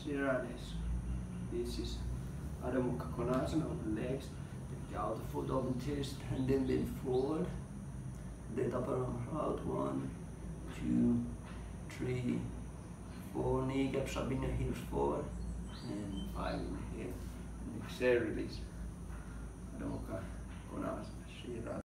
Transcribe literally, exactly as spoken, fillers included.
Shiranes. This is Adho Mukha Konasana, open legs. Take the outer foot, open chest, and then bend forward. Let upper arm out. One, two, three, four. Knee gaps up in your heels forward. And five inhale. And exhale, release. Adho Mukha Konasana. Shiranes.